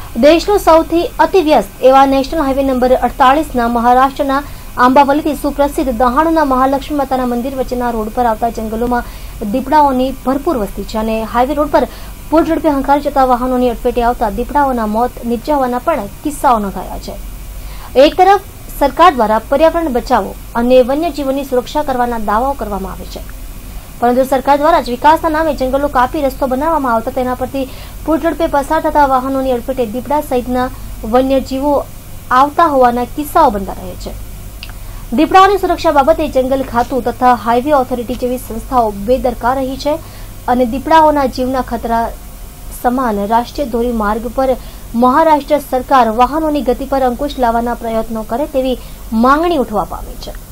દેશનો સૌથી અતિવ્યસ્ત એવા નેશનલ હાઈવે નંબર 48ના મહારાષ્ટ્રના આંબાવલીથી સુપ્રસિદ્ધ દહાણુના મહાલક્ષ્મી માતાના મંદિર વચ્ચેના રોડ પર આવતા જંગલોમાં દીપડાઓની ભરપૂર વસ્તી છે અને હાઈવે રોડ પર પૂર ઝડપે હંકારી જતા વાહનોની અડફેટે આવતા દીપડાઓના મોત નિપજાવવાના પણ કિસ્સાઓ નોંધાયા છે। એક તરફ સરકાર દ્વારા પર્યાવરણ બચાવો અને વન્યજીવોની સુરક્ષા કરવાના દાવાઓ કરવામાં આવે છે, પરંતુ સરકાર દ્વારા જ વિકાસના નામે જંગલો કાપી રસ્તો બનાવવામાં આવતા તેના પરથી પૂર ઝડપે પસાર થતા વાહનોની અડફેટે દીપડા સહિતના વન્યજીવો આવતા હોવાના કિસ્સાઓ બનતા રહે છે। દીપડાઓની સુરક્ષા બાબતે જંગલ ખાતું તથા હાઈવે ઓથોરિટી જેવી સંસ્થાઓ બેદરકાર રહી છે અને દીપડાઓના જીવના ખતરા સમાન રાષ્ટ્રીય ધોરીમાર્ગ પર મહારાષ્ટ્ર સરકાર વાહનોની ગતિ પર અંકુશ લાવવાના પ્રયત્નો કરે તેવી માંગણી ઉઠવા પામી છે।